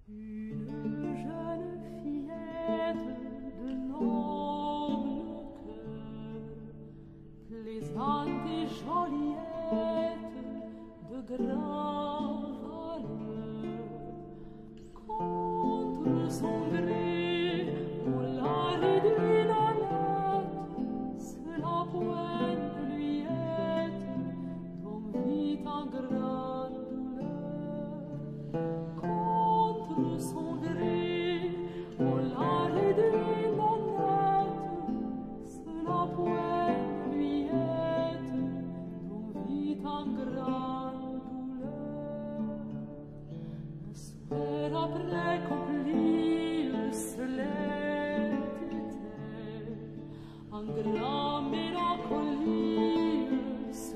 Une jeune fillette de noble cœur, plaisante et joliette de grande valeur, contre son gré, on l'a réduit honnête, c'est la pointe lui est, dont vit en grande douleur. Contre son gré, on l'a réduit honnête, c'est la pointe lui est, dont vit en grande douleur. Le soir après accompli, le soleil était en grande mélancolie, se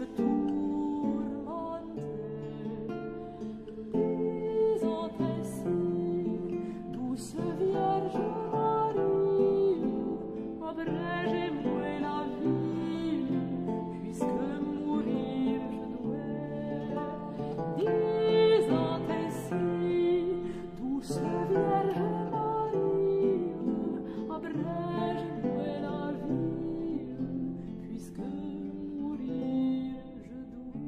tourmentait. Disant ainsi, douce Vierge Marie, abrégez-moi la vie, puisque mourir je dois. Disant ainsi, douce Vierge Marie, abrégez-moi la vie, puisque mourir je dois.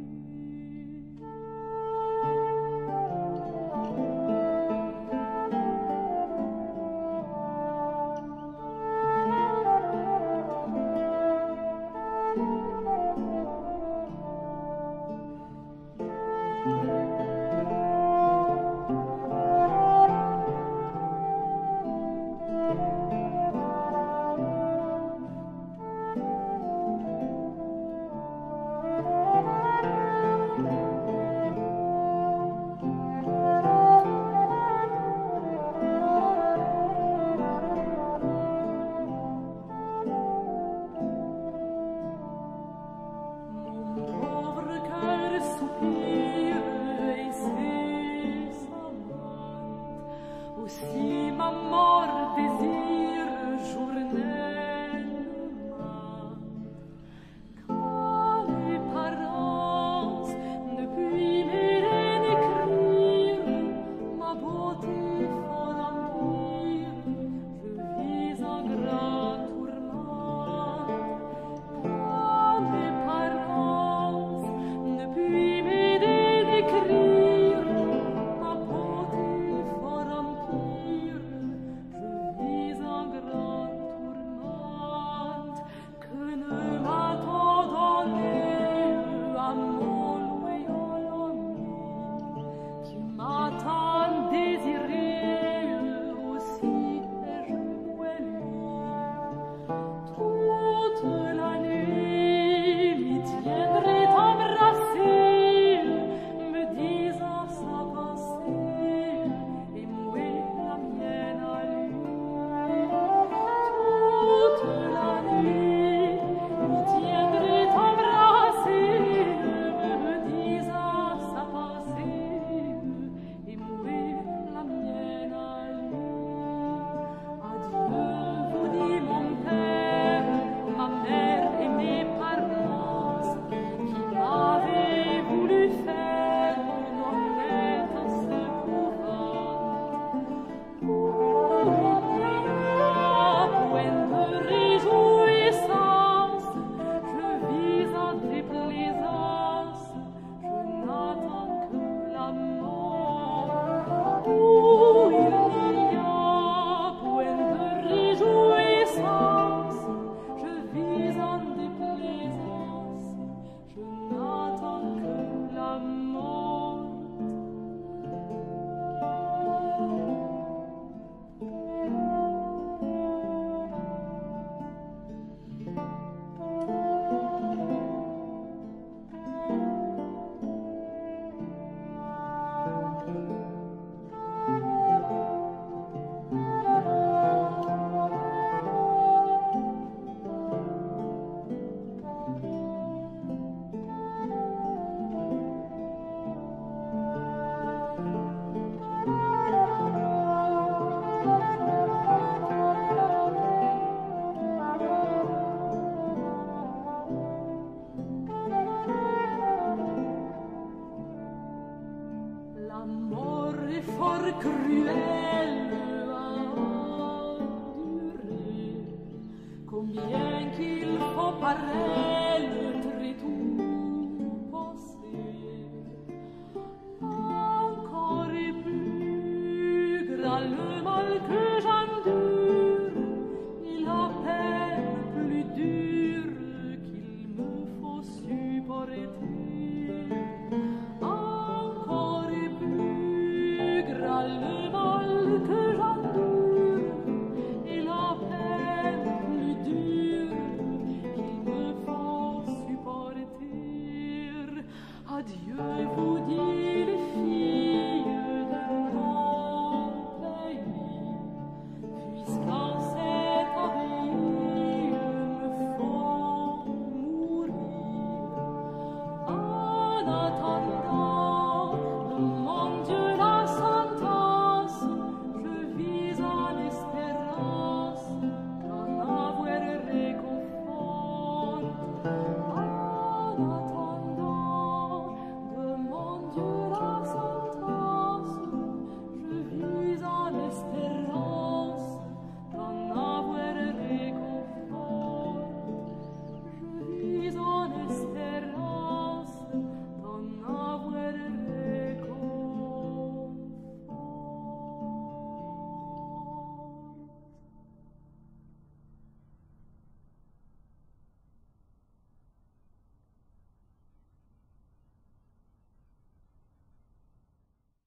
pareil.